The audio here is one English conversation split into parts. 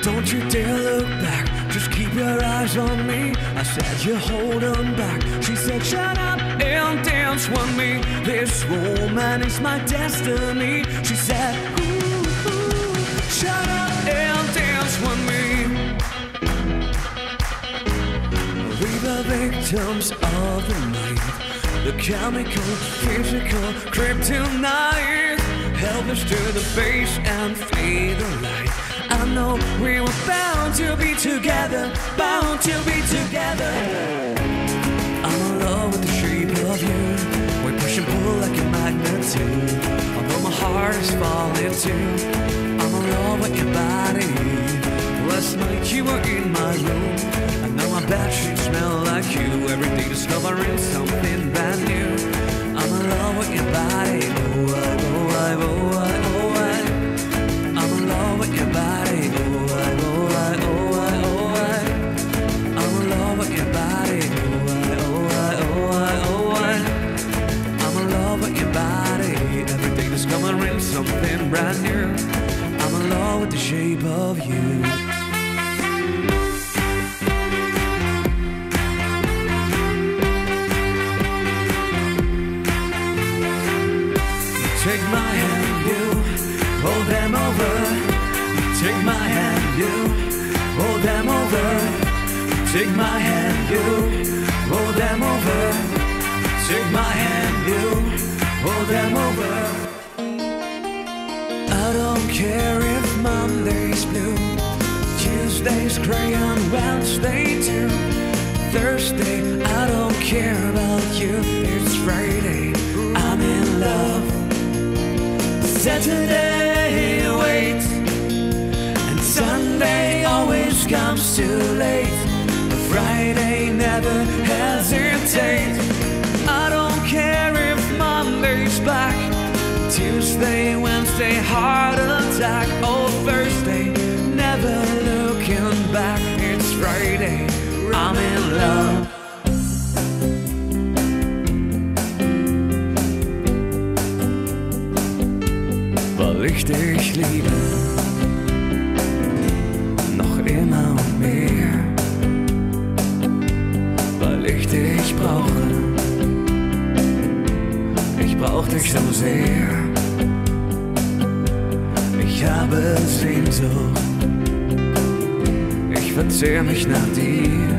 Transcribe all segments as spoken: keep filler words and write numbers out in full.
Don't you dare look back, just keep your eyes on me. I said you hold on back. She said shut up and dance with me. This woman is my destiny. She said ooh, ooh, shut up and dance with me. We the victims of the night, the chemical, physical kryptonite. Help us to the base and fade the light. I know we were bound to be together, bound to be together. I'm in love with the shape of you. We push and pull like a magnet too. Although my heart is falling too. I'm in love with your body. Last night you were in my room. I know my bedsheets smell like you. Every day discovering something brand new. I'm in love with your body. Oh, I, oh, I, oh, I, oh, I. I'm in love with your body. Oh, I, oh, I, oh, I, oh, I. I'm in love with your body. Oh, I, oh, I, oh, I, oh, I. I'm in love with your body. Every day discovering something brand new. I'm in love with the shape of you. Take my hand, you hold them over. Take my hand, you hold them over. Take my hand, you hold them over. Take my hand, you hold them over. I don't care if Monday's blue, Tuesday's gray and Wednesday too. Thursday, I don't care about you. It's Friday, I'm in love. Saturday waits, and Sunday always comes too late. But Friday never hesitates. I don't care if Monday's back, Tuesday, Wednesday, heart attack. Oh, Thursday, never looking back. It's Friday, I'm in love. Weil ich dich liebe, noch immer und mehr. Weil ich dich brauche, ich brauch dich so sehr. Ich habe Sehnsucht, ich verzehr mich nach dir.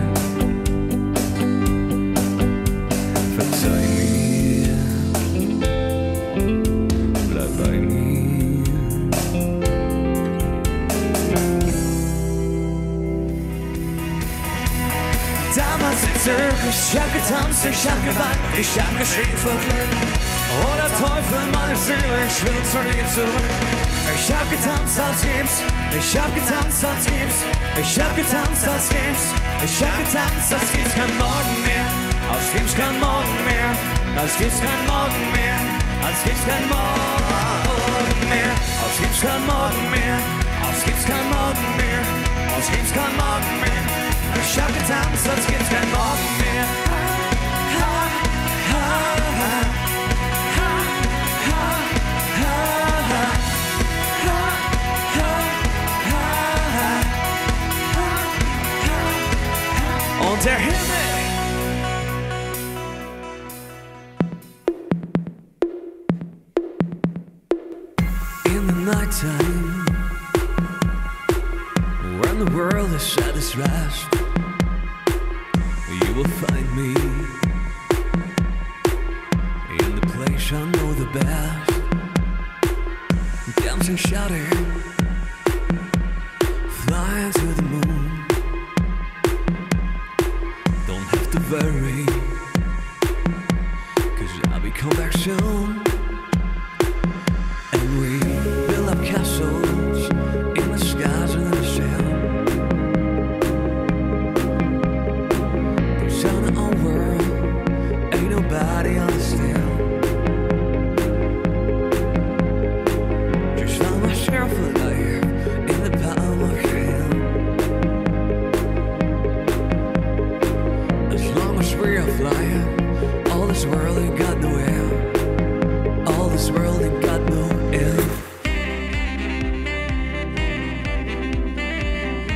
Verzeih mir, bleib bei mir. Damals im Zirkus, ich hab getanzt, ich hab geweint, ich hab geschrien vor Glück. Oh, der Teufel, meine Seele, ich will zu dir zurück. Ich hab getanzt als Gips, ich hab getanzt als Gips, ich hab getanzt als Gips, ich hab getanzt als Gips kein Morgen mehr, als Gips kein Morgen mehr, als Gips kein Morgen mehr, als Gips kein Morgen mehr, als Gips kein Morgen mehr, als Gips kein Morgen mehr, als Gips kein Morgen mehr. Ich hab getanzt, als gibt's kein Morgen mehr. Ha, ha, ha, ha, ha, ha, ha. Und der Himmel. In the nighttime, when the world is at its rest, you will find me in the place I know the best, dancing, shouting, flying to the moon. Don't have to worry, 'cause I'll be come back soon. And we build up castles in the skies and in the sand. Nobody understand. Just found myself alive in the palm of your hand. As long as we are flying, all this world ain't got no end. All this world ain't got no end.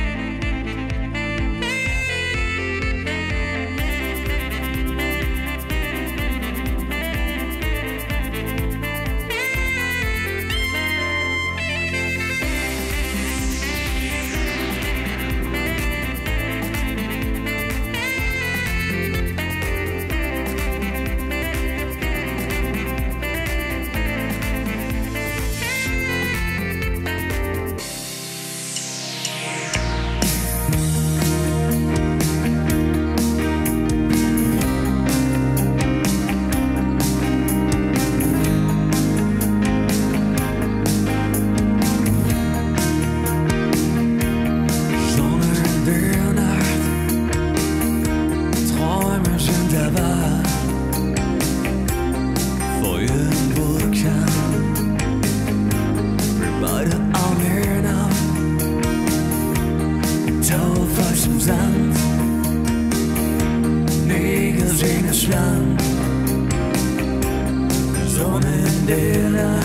dir,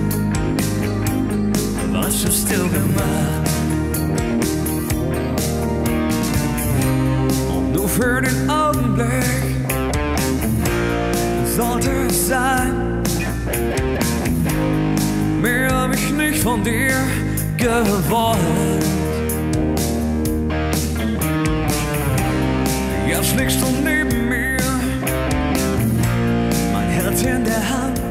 was hast du gemacht? Und nur für den Augenblick sollte es sein, mehr hab ich nicht von dir gewollt. Jetzt liegst du neben mir, mein Herz in der Hand.